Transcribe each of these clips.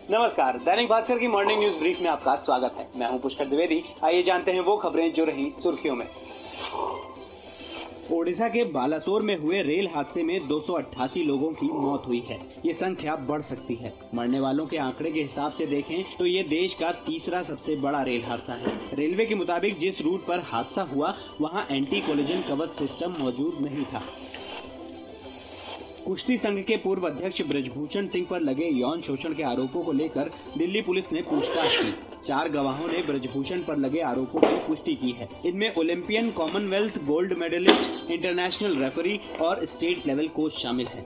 नमस्कार, दैनिक भास्कर की morning news brief में आपका स्वागत है। मैं हूं पुष्कर द्विवेदी। आइए जानते हैं वो खबरें जो रही सुर्खियों में। ओडिशा के बालासोर में हुए रेल हादसे में 288 लोगों की मौत हुई है। ये संख्या बढ़ सकती है। मरने वालों के आंकड़े के हिसाब से देखें तो ये देश का तीसरा सबसे बड़ा रेल हादसा है। रेलवे के मुताबिक जिस रूट पर हादसा हुआ वहाँ एंटी कोलिजन कवच सिस्टम मौजूद नहीं था। कुश्ती संघ के पूर्व अध्यक्ष ब्रजभूषण सिंह पर लगे यौन शोषण के आरोपों को लेकर दिल्ली पुलिस ने पूछताछ की। 4 गवाहों ने ब्रजभूषण पर लगे आरोपों की पुष्टि की है। इनमें Olympian, Commonwealth gold medallist, international referee और स्टेट लेवल कोच शामिल हैं।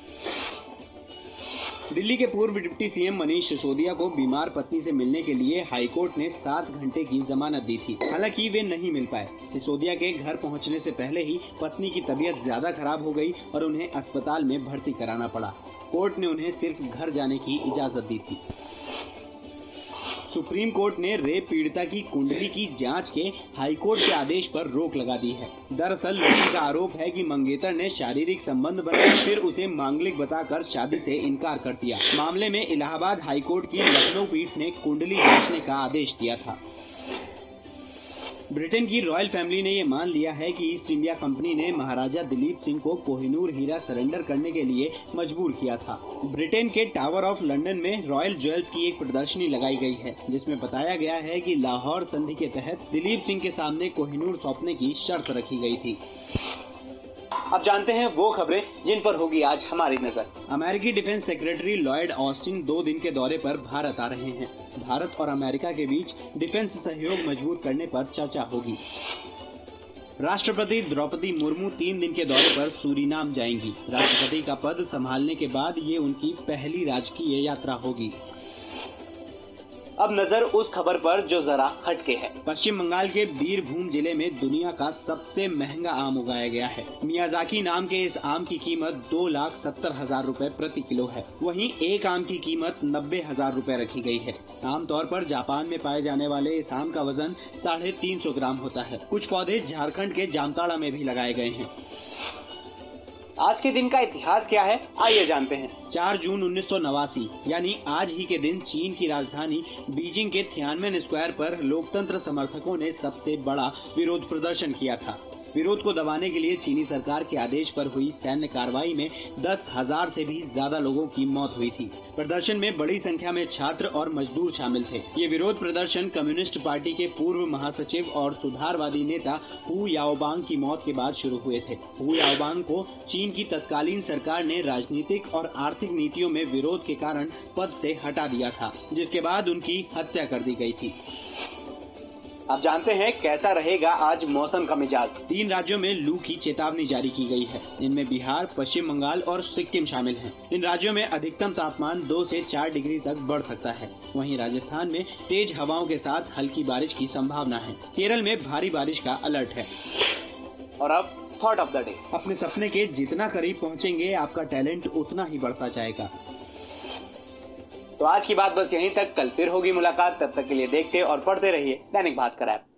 दिल्ली के पूर्व डिप्टी सीएम मनीष सिसोदिया को बीमार पत्नी से मिलने के लिए हाईकोर्ट ने 7 घंटे की जमानत दी थी। हालांकि वे नहीं मिल पाए। सिसोदिया के घर पहुंचने से पहले ही पत्नी की तबीयत ज्यादा खराब हो गई और उन्हें अस्पताल में भर्ती कराना पड़ा। कोर्ट ने उन्हें सिर्फ घर जाने की इजाजत दी थी। सुप्रीम कोर्ट ने रेप पीड़िता की कुंडली की जांच के हाईकोर्ट के आदेश पर रोक लगा दी है। दरअसल लड़की का आरोप है कि मंगेतर ने शारीरिक संबंध बनाए, फिर उसे मांगलिक बताकर शादी से इनकार कर दिया। मामले में इलाहाबाद हाईकोर्ट की लखनऊ पीठ ने कुंडली जांचने का आदेश दिया था। ब्रिटेन की रॉयल फैमिली ने ये मान लिया है कि ईस्ट इंडिया कंपनी ने महाराजा दिलीप सिंह को कोहिनूर हीरा सरेंडर करने के लिए मजबूर किया था। ब्रिटेन के टावर ऑफ लंदन में रॉयल ज्वेल्स की एक प्रदर्शनी लगाई गई है, जिसमें बताया गया है कि लाहौर संधि के तहत दिलीप सिंह के सामने कोहिनूर सौंपने की शर्त रखी गई थी। अब जानते हैं वो खबरें जिन पर होगी आज हमारी नजर। अमेरिकी डिफेंस सेक्रेटरी लॉयड ऑस्टिन 2 दिन के दौरे पर भारत आ रहे हैं। भारत और अमेरिका के बीच डिफेंस सहयोग मजबूत करने पर चर्चा होगी। राष्ट्रपति द्रौपदी मुर्मू 3 दिन के दौरे पर सूरीनाम जाएंगी। राष्ट्रपति का पद संभालने के बाद ये उनकी पहली राजकीय यात्रा होगी। अब नजर उस खबर पर जो जरा हटके है। पश्चिम बंगाल के बीरभूम जिले में दुनिया का सबसे महंगा आम उगाया गया है। मियाजाकी नाम के इस आम की कीमत 2,70,000 रुपए प्रति किलो है। वहीं एक आम की कीमत 90,000 रुपए रखी गई है। आमतौर पर जापान में पाए जाने वाले इस आम का वजन 350 ग्राम होता है। कुछ पौधे झारखंड के जामताड़ा में भी लगाए गए हैं। आज के दिन का इतिहास क्या है, आइए जानते हैं। 4 जून 1989 यानी आज ही के दिन चीन की राजधानी बीजिंग के तियानमेन स्क्वायर पर लोकतंत्र समर्थकों ने सबसे बड़ा विरोध प्रदर्शन किया था। विरोध को दबाने के लिए चीनी सरकार के आदेश पर हुई सैन्य कार्रवाई में 10,000 से भी ज्यादा लोगों की मौत हुई थी। प्रदर्शन में बड़ी संख्या में छात्र और मजदूर शामिल थे। ये विरोध प्रदर्शन कम्युनिस्ट पार्टी के पूर्व महासचिव और सुधारवादी नेता हु याओबांग की मौत के बाद शुरू हुए थे। हु याओबांग को चीन की तत्कालीन सरकार ने राजनीतिक और आर्थिक नीतियों में विरोध के कारण पद से हटा दिया था, जिसके बाद उनकी हत्या कर दी गई थी। अब जानते हैं कैसा रहेगा आज मौसम का मिजाज। 3 राज्यों में लू की चेतावनी जारी की गई है। इनमें बिहार, पश्चिम बंगाल और सिक्किम शामिल हैं। इन राज्यों में अधिकतम तापमान 2 से 4 डिग्री तक बढ़ सकता है। वहीं राजस्थान में तेज हवाओं के साथ हल्की बारिश की संभावना है। केरल में भारी बारिश का अलर्ट है। और अब थॉट ऑफ द डे। अपने सपने के जितना करीब पहुँचेंगे, आपका टैलेंट उतना ही बढ़ता जाएगा। तो आज की बात बस यहीं तक। कल फिर होगी मुलाकात। तब तक के लिए देखते और पढ़ते रहिए दैनिक भास्कर ऐप।